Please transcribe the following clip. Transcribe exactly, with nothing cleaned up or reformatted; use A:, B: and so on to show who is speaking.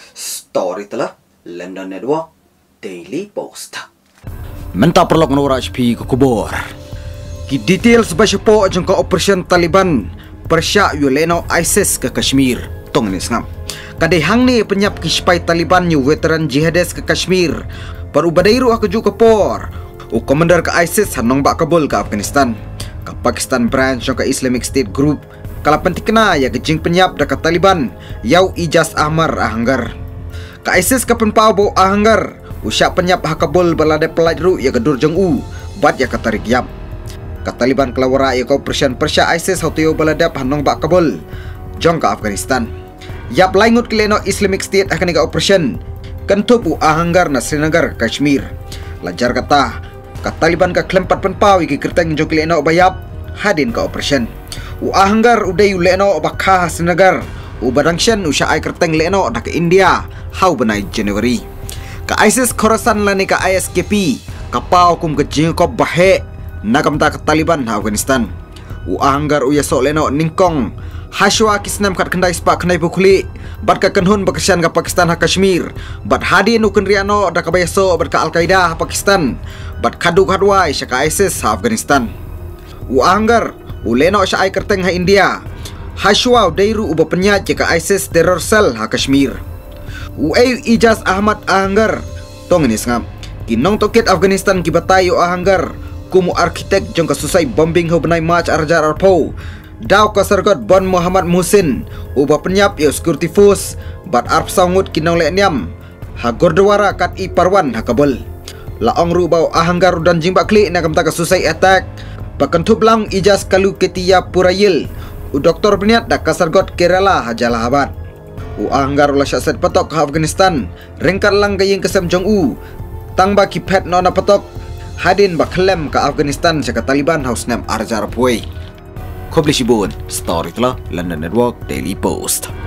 A: Story telah London Network Daily Post.
B: Menta perlok nora H P ke kubur. Ki detail sebab po jangka operasi Taliban persya yuleno ISIS ke Kashmir. Tong ni sengam. Kadai hang ni penyap kispai Taliban yu veteran jihadis ke Kashmir. Baru badairu aku ju kepor. U komander ke ISIS hanong bak Kabul ke Afghanistan. Ke Pakistan branch ke Islamic State Group. Kalau penting kena ya kejing penyap dekat Taliban. Yau Ijaz Ahmar ahanggar. Ka ISIS ka penpau bau ahanggar. Usyak penyap ha Kabul balade pelajru ya kedur jeng u. Bat ya katarik yap. Ka Taliban kelawara ya kau persian persya ISIS hotiyo baladap hanong bak Kabul. Jong ka Afghanistan. Yap laingut keleno Islamic State akan ika operasi. Kentup u ahanggar na Srinagar Kashmir. Lajar kata. Ka Taliban ka kelempat penpau iki kerteng jong keleno bayap. Hadin ka operasi. U ahanggar uday u leno bakha Srinagar. U badangsyan usya ay kerteng leno dak India. Hau benai Januari. Ka ISIS Khorasan lani ka I S K P. Kapau kum ke jingkop bahe. Nagam ta ka Taliban ha Afghanistan. U ahanggar u yasok leno ningkong. Hashwa kisnam kat kendai spak kendai bukuli. Bat ka kenhun bakasyan ka Pakistan ha Kashmir. Bat hadin u kenriano dak ka bayaso bat ka Al-Qaeda ha Pakistan. Bat kaduk hadwai sya ka ISIS ha Afghanistan. U ahanggar u leno sya ay kerteng ha India. Hashwa dairu u bapenyat ka ISIS terror cell ha Kashmir. U ay Ijaz Ahmad ahanggar. Tong ini sengam. Kinong toket Afghanistan ki batayo ahanggar. Kumu arkitek jong kasusai bombing ho benai March arjar arpo. Daw kasargot Bon Muhammad Muhsin. Uba penyap yo security force. Bat arp sangut kinong lenyam. Ha Gurdwara kat i Parwan ha Kabul. Laong rubau ahanggar dan jimbak klik nakam ta kasusai attack. Pakentup lang Ijaz kalu ketia Purayil. U doktor beniat dak kasargot Kerala ha Jalalabad. U ahanggar ulah syaset patok ke Afghanistan. Rengkar lang gayeng kesem jong u. Tang ba kipet nona patok. Hadin ba klem ke Afghanistan sya Taliban haus nem arjar puai. Kobli Shibun, Story telah London Network Daily Post.